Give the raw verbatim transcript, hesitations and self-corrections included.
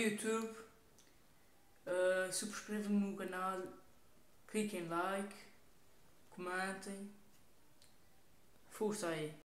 YouTube, uh, subscrevam no canal, cliquem like, comentem, força aí.